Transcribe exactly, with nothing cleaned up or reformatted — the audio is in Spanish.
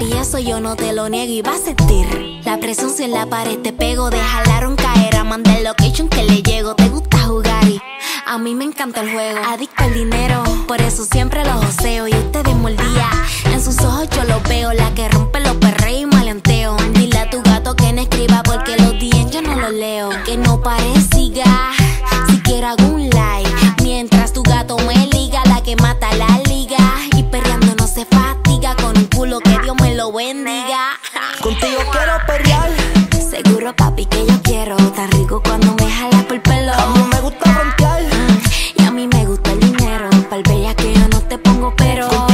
Y eso yo no te lo niego y vas a sentir la presión si en la pared te pego. De jalar un caer, manda el location que le llego. Te gusta jugar y a mí me encanta el juego. Adicto al dinero, por eso siempre los joseo. Y usted mismo el día, en sus ojos yo lo veo. La que rompe los perreos y maleanteo. Dile a tu gato que no escriba porque los D M yo no los leo. Que no pare, siga, si quiero hago un like. Mientras tu gato me liga, la que mata la liga. Y perreando no se fatiga, con un culo que Dios me lo bendiga. Contigo quiero perrear. Seguro papi que yo quiero. Tan rico cuando me jalas por el pelo. A mí me gusta frontear. Y a mí me gusta el dinero. Pa'l bella que yo no te pongo pero.